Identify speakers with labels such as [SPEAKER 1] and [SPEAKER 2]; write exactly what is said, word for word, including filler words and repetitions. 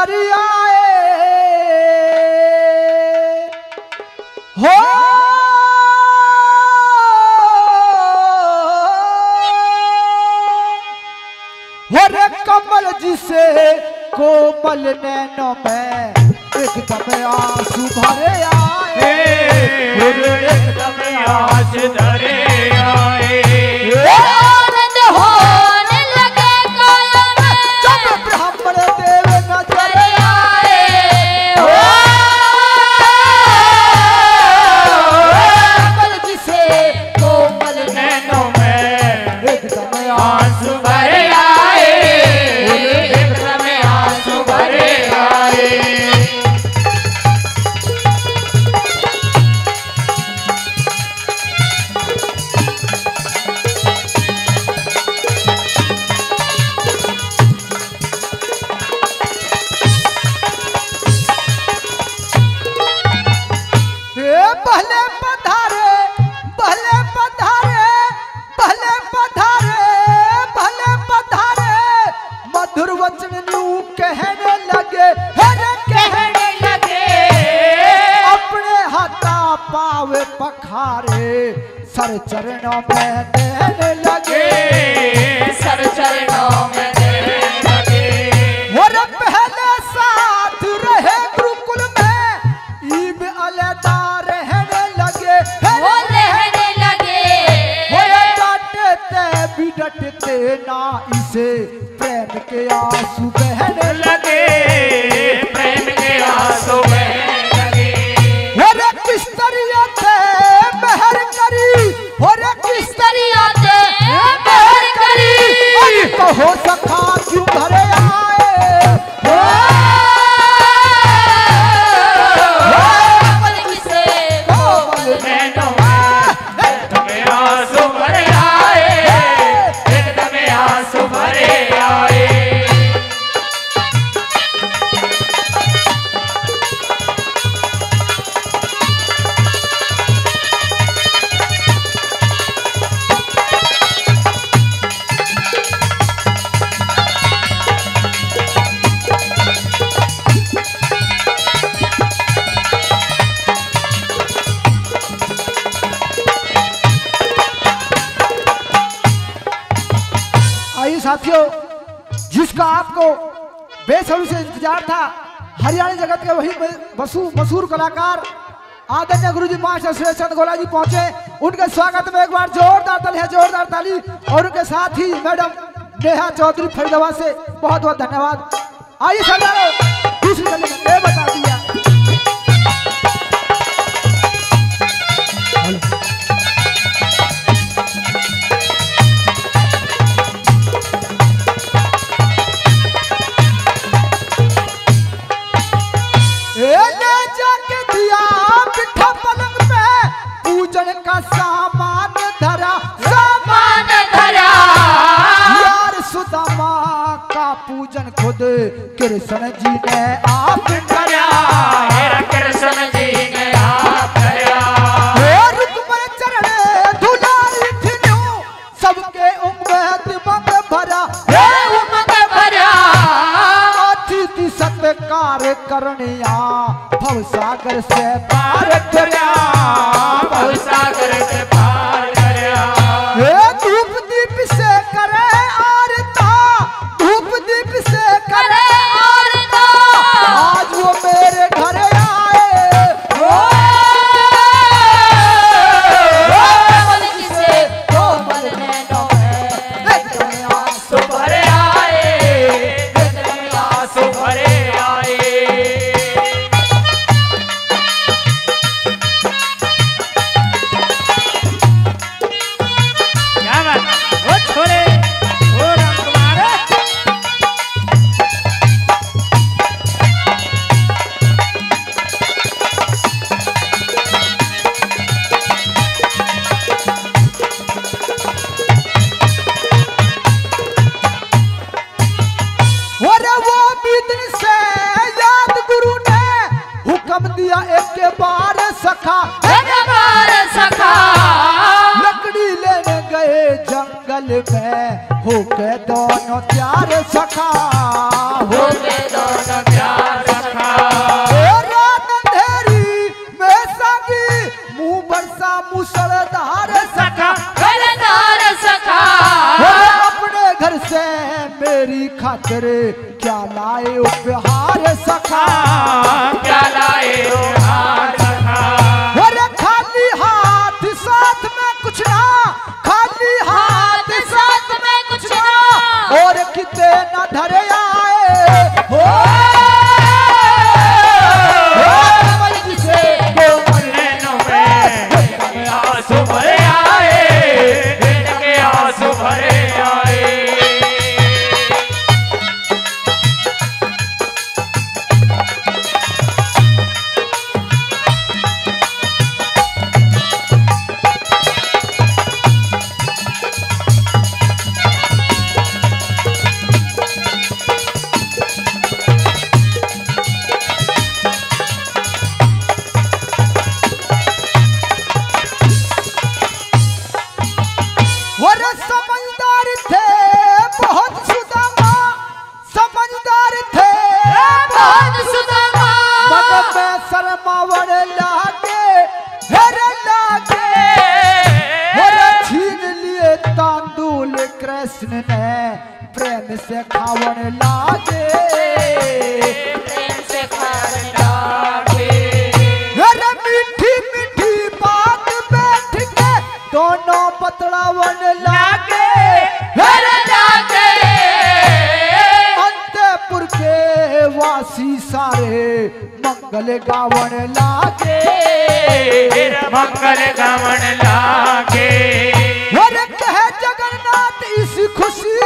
[SPEAKER 1] सुधर आए हो रे कमल जिसे कोमल नैनों में एकदम आंसू भरे आए
[SPEAKER 2] एकदम आंसू भरे आए
[SPEAKER 3] आनंद होने लगे कायम
[SPEAKER 1] जब ब्राह्मण देव नजर
[SPEAKER 3] आए
[SPEAKER 1] कमल जिसे कोमल
[SPEAKER 2] नैनों में
[SPEAKER 1] एकदम
[SPEAKER 2] आंसू भरे आए एकदम आंसू भरे आए
[SPEAKER 1] पहले पधारे पहले पधारे पहले पधारे पहले पधारे मधुर वचन न्यू कहने लगे है कहने लगे अपने हाथा पावे पखारे सर चरणों में देने लगे
[SPEAKER 3] सर चरणों में देने लगे
[SPEAKER 1] और पहले साथ रहे गुरुकुल में ईब अलदा रहने लगे
[SPEAKER 3] वो रहने लगे
[SPEAKER 1] डांटे ते भी डटते ना इसे प्रेम के आंसू बहने
[SPEAKER 2] लगे प्रेम के आंसू बहने लगे
[SPEAKER 1] और किस तरिया थे मेहर करी और किस
[SPEAKER 3] तरिया थे मेहर करी
[SPEAKER 1] कहो सखा क्यों घरे आए
[SPEAKER 3] कमल जिसे कोमल
[SPEAKER 2] नैनों में एकदम आंसू भरे आए एकदम आंसू भरे आए
[SPEAKER 1] आइए साथियों, जिसका आपको बेसब्री से इंतजार था, हरियाणा जगत के वही मशहूर मशहूर कलाकार आदरणीय गुरुजी मास्टर श्री चंद गोला जी पहुंचे। उनके स्वागत में एक बार जोरदार ताली है, जोरदार ताली। और उनके साथ ही मैडम नेहा चौधरी फरीदाबाद से बहुत बहुत धन्यवाद। आइए सरदारों, दूसरी गली में ये बता दिया जाके दिया पिठा पलंग पे पूजन का सामान धरा
[SPEAKER 3] सामान धरा
[SPEAKER 1] यार सुदामा का पूजन खुद कृष्ण जी ने आप
[SPEAKER 2] करा कृष्ण जी ने आप करा
[SPEAKER 1] रुकमन चरण धुलाई थिन्यू सबके उम्मीद मत भरा
[SPEAKER 3] हे उमंग भरा
[SPEAKER 1] अतिथि सत्कार करनिया भव सागर से पार करया
[SPEAKER 2] भव सागर से पार करया
[SPEAKER 1] हे धूप दीप से करे आरता धूप दीप से करे
[SPEAKER 3] आरता
[SPEAKER 1] आज वो मेरे घर आए
[SPEAKER 3] कमल जिसे कोमल नैनों में
[SPEAKER 1] एकदम आंसू
[SPEAKER 2] आंसू भरे आए एकदम आंसू भरे आए क्या बात ओ छोरे ओ राम कुमार
[SPEAKER 1] और वो बीतन से याद गुरु ने हुक्म दिया एक बार सखा
[SPEAKER 3] एक बार सखा
[SPEAKER 1] लकड़ी लेने गए जंगल में होके दोनों प्यार सखा
[SPEAKER 3] हो गए दोनों प्यार
[SPEAKER 1] मुसलधार
[SPEAKER 2] सखा
[SPEAKER 3] गलदार सखा
[SPEAKER 1] अरे अपने घर से मेरी खातिर क्या लाए उपहार सखा
[SPEAKER 2] क्या लाए हार सखा
[SPEAKER 1] अरे खाली हाथ साथ में कुछ ना खाली हाथ
[SPEAKER 3] हाथ साथ में कुछ ना
[SPEAKER 1] और कितने न धरे आए हो
[SPEAKER 2] नैनों में आंसू भरे आए के आंसू भरे आए
[SPEAKER 1] और समझदार थे बहुत सुदामा समझदार थे
[SPEAKER 3] बहुत सुदामा
[SPEAKER 1] मन में शर्मावण लागे हेरे लागे और छीन लिए तांदूल कृष्ण ने प्रेम से खावन लागे
[SPEAKER 3] प्रेम से खाने लागे
[SPEAKER 1] अरे मीठी मीठी बात बैठ के दोनों बतलावन लागे
[SPEAKER 3] घर लागे
[SPEAKER 1] अंतपुर के वासी सारे मंगल गावन लागे
[SPEAKER 2] मंगल गमन लागे
[SPEAKER 1] अरे कहे जगन्नाथ इस खुशी